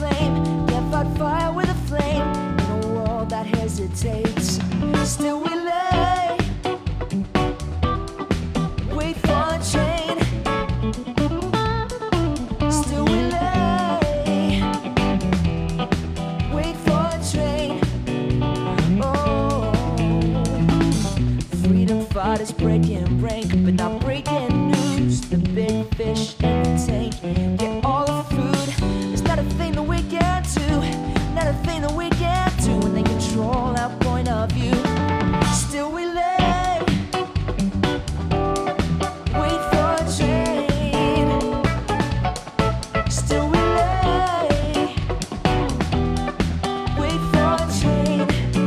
flame, can't fight fire with a flame. In a world that hesitates, still we lay, wait for a chain. Still we lay, wait for a train. Oh, freedom fighters breaking rank, but not breaking news. The big fish in the tank get all the food. It's not a thing that we can do, not a thing that we can do when they control our point of view. Still we lay, wait for a train. Still we lay, wait for a train.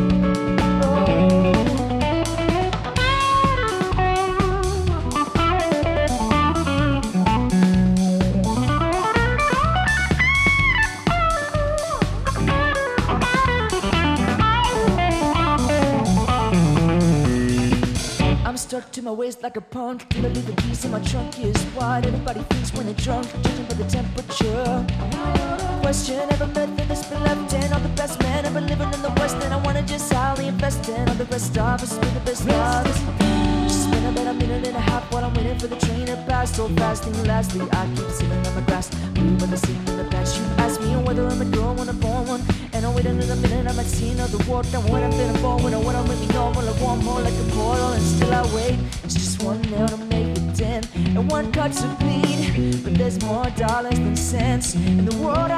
I'm stuck to my waist like a punk. Till I leave the keys in my trunk is wide. Everybody thinks when they're drunk, judging by the temperature. Question ever method that's been left in. All the best men ever living in the West, and I wanna just highly invest in all the rest of us, be the best of us. Just spend about a minute and a half while I'm waiting for the train to pass so fast. And lastly, I keep sitting on my grass, blue by the scene in the past. You ask me whether I'm a girl when I'm born one, and I'm waiting in a minute. I might see another world. And when I'm feeling born, when I want to make me normal, I want more like a portal, and still I wait. It's just one nail to make it 10, and one cut to bleed. But there's more dollars than cents in the world